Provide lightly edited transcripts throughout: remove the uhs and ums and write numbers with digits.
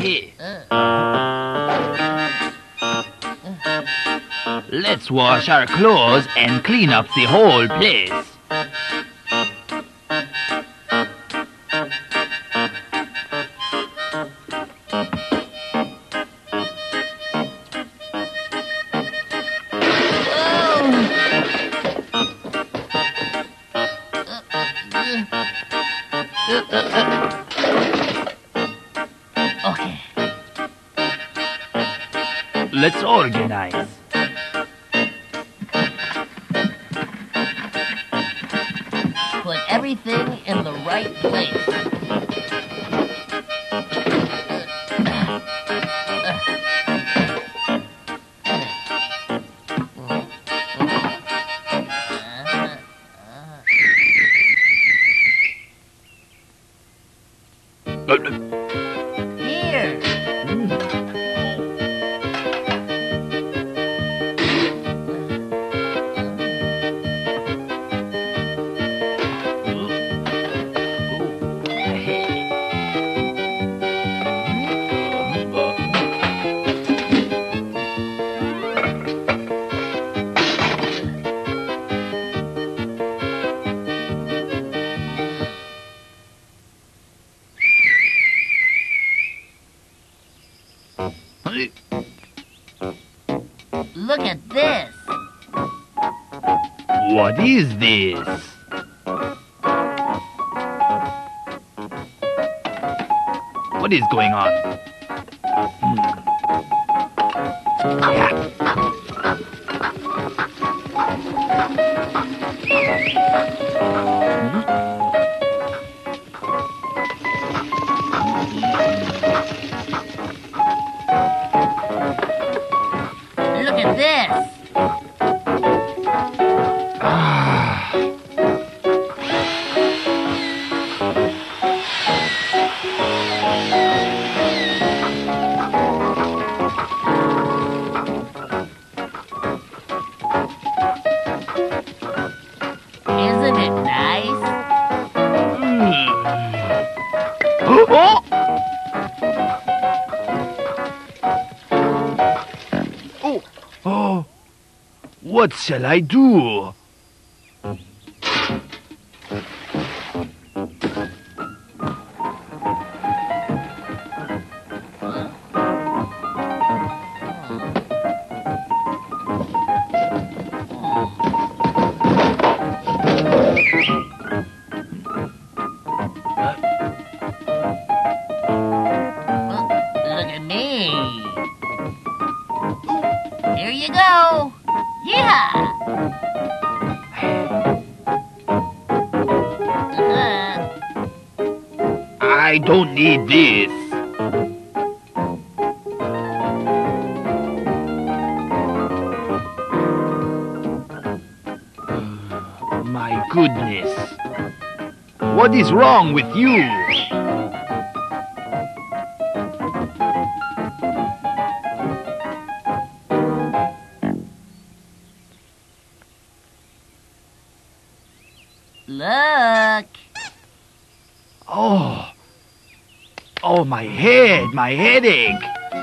Let's wash our clothes and clean up the whole place. Okay. Let's organize. Put everything in the right place. Here. Look at this. What is this? What is going on? Look at this. Isn't it nice? Oh! Oh! Oh! What shall I do? Look at me. Here you go. Yeah. I don't need this. My goodness. What is wrong with you? Look. Oh. Oh, my head, my headache.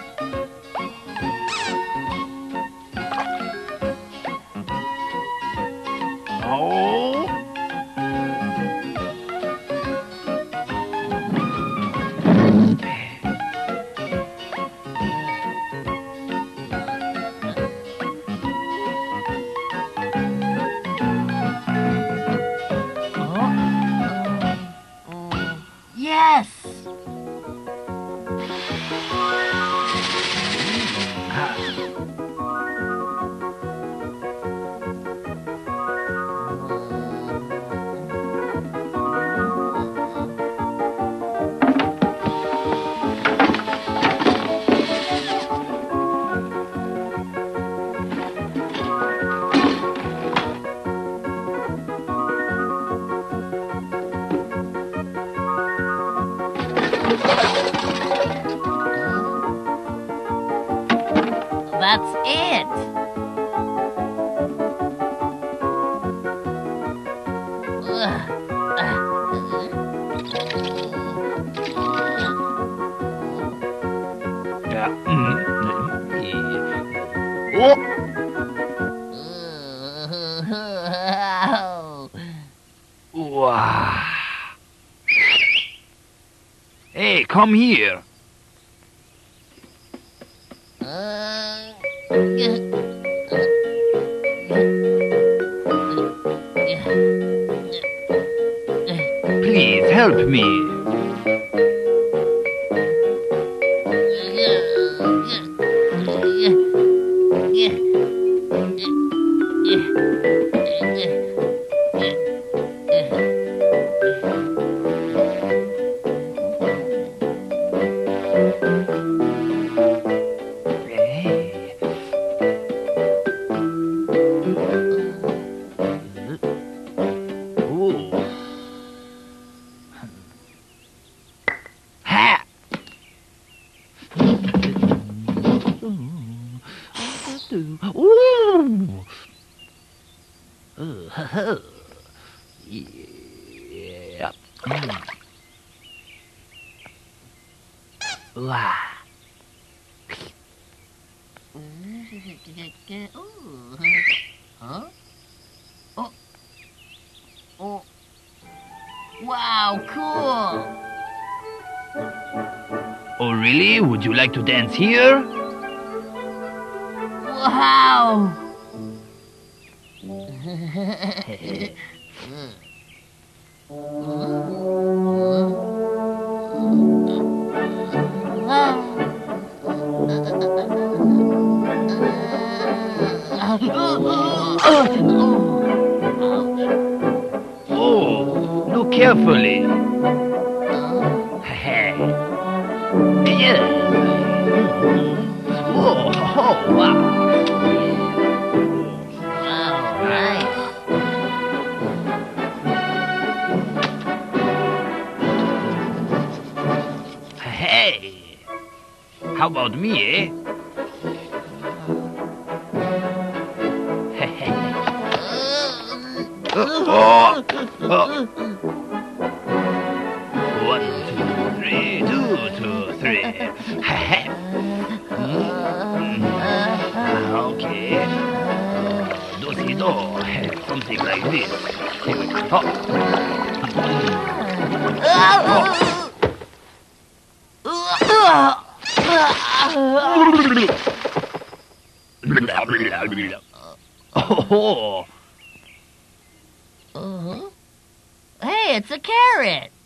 Oh. Yes. That's it. Wow. Hey, come here. Please help me. Ooh. Yeah. Wow. Huh? Oh. Oh. Wow, cool. Oh, really? Would you like to dance here? Wow. Oh, look carefully. Yeah. Whoa, oh, wow. Wow, nice. Hey. How about me, eh? Oh. 1, 2, 3, 2, 2, 3. Okay. Do si do. Something like this. Here we go. Oh. Hey, it's a carrot.